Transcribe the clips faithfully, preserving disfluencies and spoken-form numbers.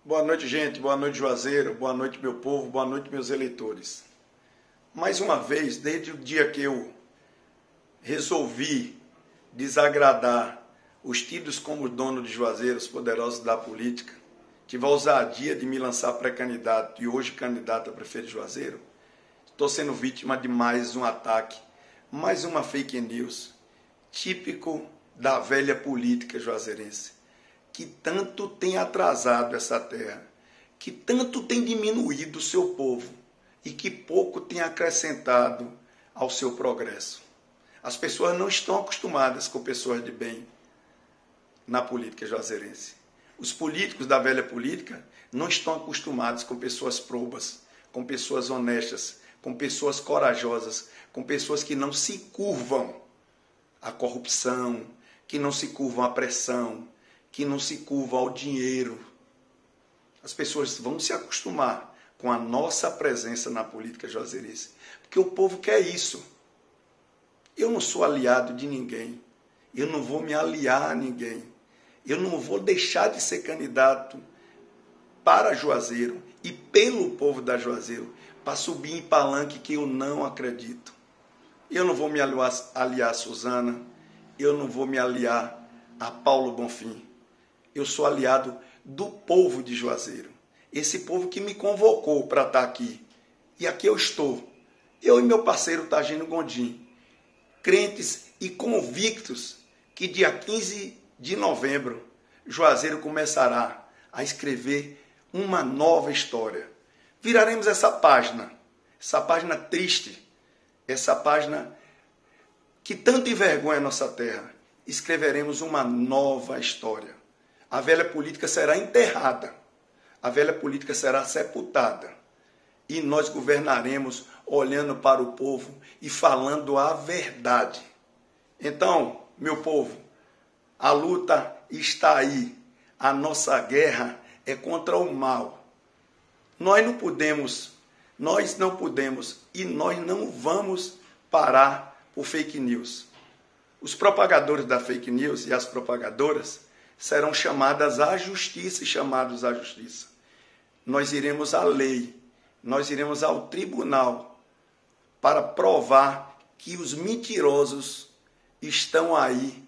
Boa noite, gente. Boa noite, Juazeiro. Boa noite, meu povo. Boa noite, meus eleitores. Mais uma vez, desde o dia que eu resolvi desagradar os tidos como dono de Juazeiro, os poderosos da política, tive a ousadia de me lançar pré-candidato e hoje candidato a prefeito de Juazeiro, estou sendo vítima de mais um ataque, mais uma fake news, típico da velha política juazeirense, que tanto tem atrasado essa terra, que tanto tem diminuído o seu povo e que pouco tem acrescentado ao seu progresso. As pessoas não estão acostumadas com pessoas de bem na política juazeirense. Os políticos da velha política não estão acostumados com pessoas probas, com pessoas honestas, com pessoas corajosas, com pessoas que não se curvam à corrupção, que não se curvam à pressão, que não se curvam ao dinheiro. As pessoas vão se acostumar com a nossa presença na política juazeirense, porque o povo quer isso. Eu não sou aliado de ninguém, eu não vou me aliar a ninguém, eu não vou deixar de ser candidato para Juazeiro e pelo povo da Juazeiro para subir em palanque que eu não acredito. Eu não vou me aliar, aliar a Suzana, eu não vou me aliar a Paulo Bonfim. Eu sou aliado do povo de Juazeiro. Esse povo que me convocou para estar aqui. E aqui eu estou. Eu e meu parceiro Tagino Gondim. Crentes e convictos que dia quinze de novembro, Juazeiro começará a escrever uma nova história. Viraremos essa página. Essa página triste. Essa página que tanto envergonha a nossa terra. Escreveremos uma nova história. A velha política será enterrada, a velha política será sepultada e nós governaremos olhando para o povo e falando a verdade. Então, meu povo, a luta está aí, a nossa guerra é contra o mal. Nós não podemos, nós não podemos e nós não vamos parar por fake news. Os propagadores da fake news e as propagadoras serão chamadas à justiça e chamados à justiça. Nós iremos à lei, nós iremos ao tribunal para provar que os mentirosos estão aí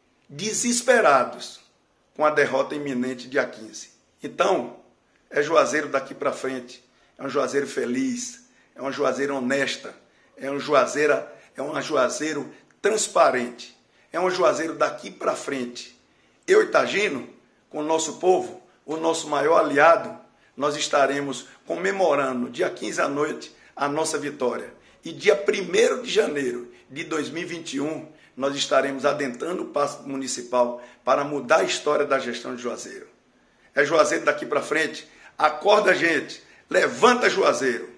desesperados com a derrota iminente dia quinze. Então, é Juazeiro daqui para frente, é um Juazeiro feliz, é uma Juazeiro honesta, é um Juazeiro, é uma Juazeiro transparente, é um Juazeiro daqui para frente. Eu e Tagino, com o nosso povo, o nosso maior aliado, nós estaremos comemorando dia quinze à noite a nossa vitória. E dia primeiro de janeiro de dois mil e vinte e um, nós estaremos adentrando o Paço Municipal para mudar a história da gestão de Juazeiro. É Juazeiro daqui para frente. Acorda, gente. Levanta, Juazeiro.